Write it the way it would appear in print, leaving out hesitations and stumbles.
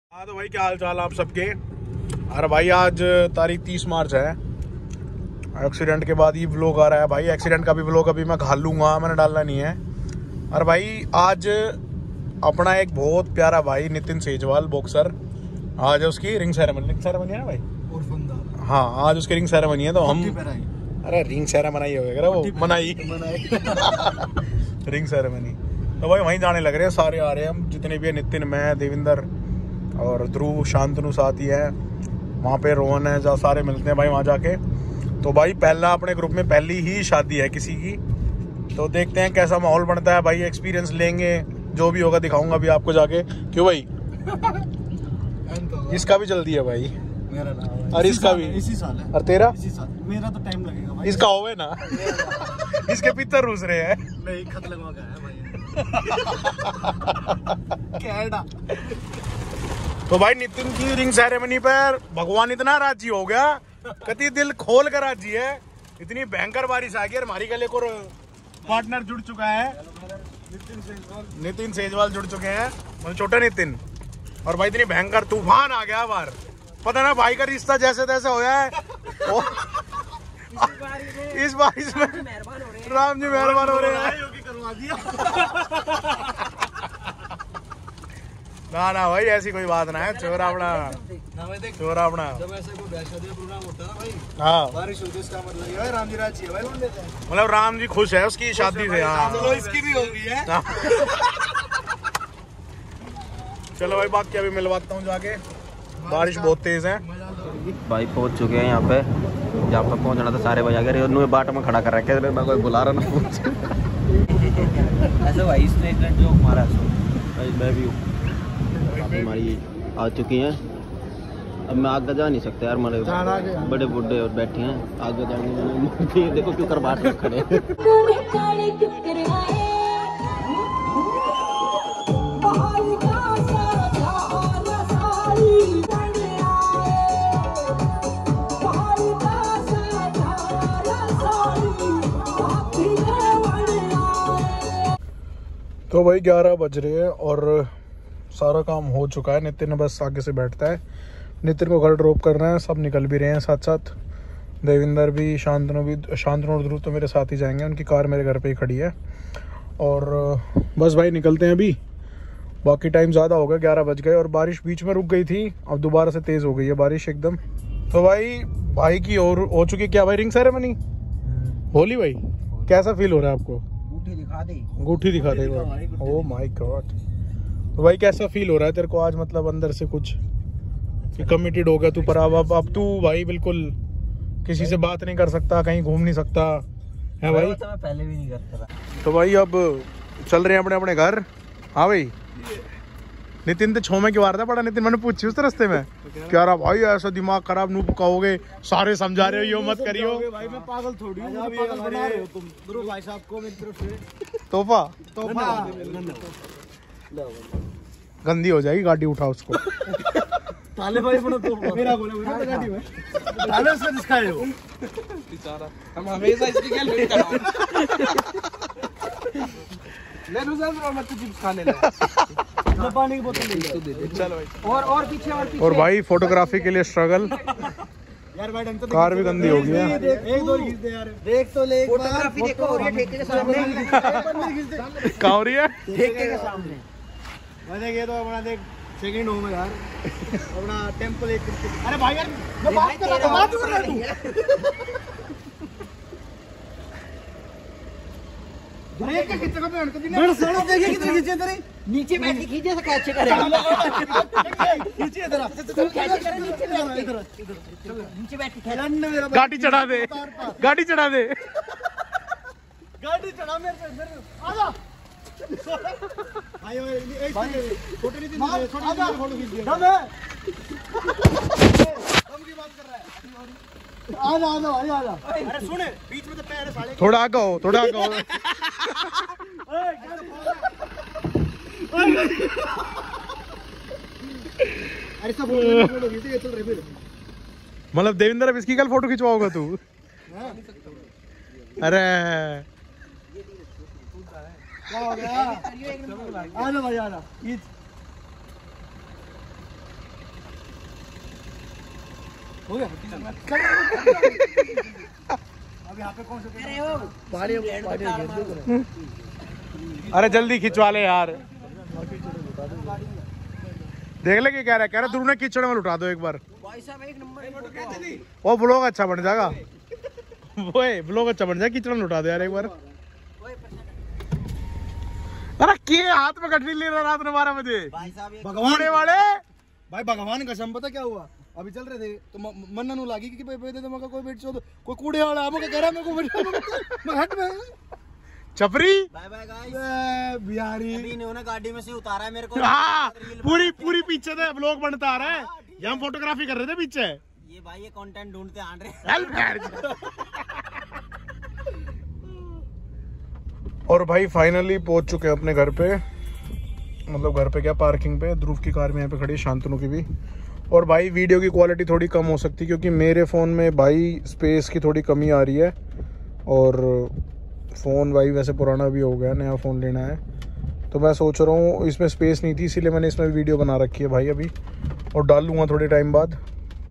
हाँ तो भाई क्या हाल चाल आप सबके। अरे भाई आज तारीख 30 मार्च है। एक्सीडेंट के बाद ही व्लॉग आ रहा है भाई। एक्सीडेंट का भी व्लॉग अभी मैं घाल लूंगा, मैंने डालना नहीं है। अरे भाई आज अपना एक बहुत प्यारा भाई नितिन सेजवाल बॉक्सर, आज उसकी रिंग सेरेमनी है ना भाई। हाँ आज उसकी रिंग सेरेमनी है तो हम, अरे रिंग सेरेमनी होगा वो मनाई रिंग सेरेमनी। तो भाई वहीं जाने लग रहे हैं, सारे आ रहे हैं हम जितने भी है, नितिन, मैं, देविंदर और ध्रुव, शांतनु साथी है। वहाँ पे रोहन है, जहाँ सारे मिलते हैं भाई वहाँ जाके। तो भाई पहला अपने ग्रुप में पहली ही शादी है किसी की, तो देखते हैं कैसा माहौल बनता है भाई। एक्सपीरियंस लेंगे, जो भी होगा दिखाऊंगा भी आपको जाके। क्यों भाई इसका भी जल्दी है भाई, मेरा नाम और इसका भी इसी साल है। और तेरा इसी साल। मेरा तो टाइम लगेगा भाई। इसका होवे ना इसके पितर रूस रहे हैं। नहीं, खत लगवा के आया भाई कैनेडा। तो भाई नितिन की रिंग सेरेमनी पर भगवान इतना राजी हो गया, कति दिल खोल कर राजी है। इतनी भयंकर बारिश आ गई और हमारी गले को पार्टनर जुड़ चुका है, नितिन सेजवाल जुड़ चुके हैं, मतलब छोटा नितिन। और भाई इतनी भयंकर तूफान आ गया बार, पता ना भाई का रिश्ता जैसे तैसे हो है। इस बारिश में राम जी मेहरबान हो रहे हैं। करवा दिया ना भाई ऐसी कोई बात ना है, चोरा अपना चोरा अपना। जब ऐसे कोई शादी प्रोग्राम होता है ना भाई, हाँ बारिश होती है, इसका मतलब है राम जी राजी है भाई। मतलब राम जी खुश है उसकी शादी से। हाँ चलो इसकी भी होगी है। चलो भाई बाकी अभी मिलवाता हूँ जाके, बारिश बहुत तेज है भाई। पहुंच चुके हैं यहाँ पे, जहाँ पे पहुंचना था सारे बजा के उन्होंने बाट में खड़ा कर रखा है, मैं कोई बुला रहा ना ऐसे भाई इसने जो मारा भाई मैं भी हूँ। हमारी आ चुकी हैं, अब मैं आगे जा नहीं सकता यार, हमारे बड़े बूढ़े और बैठे हैं आगे जाने। देखो क्यों कर बाट में खड़े तो भाई 11 बज रहे हैं और सारा काम हो चुका है। नितिन बस आगे से बैठता है, नितिन को घर ड्रॉप कर रहे हैं, सब निकल भी रहे हैं साथ साथ। देविंदर भी, शांतनु और ध्रुव तो मेरे साथ ही जाएंगे, उनकी कार मेरे घर पे ही खड़ी है। और बस भाई निकलते हैं अभी, बाकी टाइम ज़्यादा हो गया, 11 बज गए। और बारिश बीच में रुक गई थी, अब दोबारा से तेज़ हो गई है बारिश एकदम। तो भाई की और हो चुकी क्या भाई रिंग सेरेमनी, होली भाई कैसा फील हो रहा है आपको? अंगूठी दिखा दे ओह माय गॉड। तो भाई कैसा फील हो रहा है तेरे को आज, मतलब अंदर से कुछ कमिटेड हो गया तू, पर अब तू भाई बिल्कुल किसी से बात नहीं कर सकता, कहीं घूम नहीं सकता है भाई? मैं पहले भी नहीं करता था। तो भाई अब चल रहे हैं अपने अपने घर। हाँ भाई नितिन तो छो में क्यों आ रहा था पड़ा? नितिन मैंने पूछी उस रास्ते में, क्या रहा भाई ऐसा दिमाग खराब नू कहोगे, सारे समझा रहे हो यो मत करियो भाई। मैं पागल थोड़ी हूँ, पागल बना रहे हो तुम। ध्रुव भाई साहब को मेरी तरफ से तोहफा गंदी हो जाएगी, गाड़ी उठा उसको। ताले भाई बना तोहफा मेरा बोले गाड़ी में ताले से दिखाए हो बेचारा। हम हमेशा इसकी क्या लेट कर ले लो सर, मत चिप्स खाने ले, पानी की बोतल ले दे। चलो भाई और पीछे और भाई फोटोग्राफी के लिए स्ट्रगल। यार भाई ढंग से कार भी गंदी हो गई है। एक दो खींच दे यार, देख तो ले फोटोग्राफी देखो, और ये ठेके के सामने क्या हो रही है? ठेके के सामने मैं देख, ये तो अपना देख सेकंड होम है यार अपना टेंपल एक। अरे भाई यार मैं बात कर रहा हूं, बात कर रहा तू ब्रेक के खींचे को पेड़ कभी नहीं सड़ो। देखिए कितने खींचे तेरे नीचे बैठ के खींचे तो कैसे करेगा? खींचे इधर तुम कैसे करे? नीचे बैठ के इधर नीचे बैठ के खेलने। गाड़ी चढ़ा दे, गाड़ी चढ़ा दे, गाड़ी चढ़ा मेरे आ जा भाई। फोटो नहीं दी, छोटी फोटो खींच दिया। दम है, दम की बात कर रहा है। आ जा भाई आ जा। अरे सुन, बीच में तो पैर साले थोड़ा आगे हो, थोड़ा आगे हो। अरे सब फोटो खींचे चल रहे फिर। मतलब देविंदर अब इसकी कल फोटो खिंचवाओगा तू? अरे क्या हो गया? आ जा भाई आ जा। अब यहाँ पे कौन सा अरे जल्दी खिंचवा ले यार। देख ले क्या कह रहा है ध्रुव ने कीचड़ में लुटा दो एक बार। भाई साहब एक नंबर वो ब्लॉग अच्छा बन जाएगा। वो ब्लॉग अच्छा बन जाएगा, कीचड़ में लुटा दो यार एक बार। अरे के हाथ में गठरी ले रहा रात में 12 बजे भगवान वाले। भाई भगवान कसम पता क्या हुआ, अभी चल रहे थे तो मन नु लागी कि कोई बैठ चो कोई कूड़े वाला हमको कह रहा मैं को हट में चपरी। Bye bye guys. बिहारी अभी इन्होंने गाड़ी में से उतारा है मेरे को। हाँ पूरी पीछे से ब्लॉग बनता आ रहा है। यहाँ फोटोग्राफी कर रहे थे पीछे। ये भाई ये कंटेंट ढूंढते आ रहे। और भाई फाइनली पहुंच चुके हैं अपने घर पे, मतलब घर पे क्या पार्किंग पे। ध्रुव की कार में यहाँ पे खड़ी है, शांतनु की भी। और भाई वीडियो की क्वालिटी थोड़ी कम हो सकती है क्योंकि मेरे फ़ोन में भाई स्पेस की थोड़ी कमी आ रही है। और फ़ोन भाई वैसे पुराना भी हो गया, नया फ़ोन लेना है तो मैं सोच रहा हूँ, इसमें स्पेस नहीं थी इसीलिए मैंने इसमें वीडियो बना रखी है भाई अभी, और डाल लूँगा थोड़े टाइम बाद।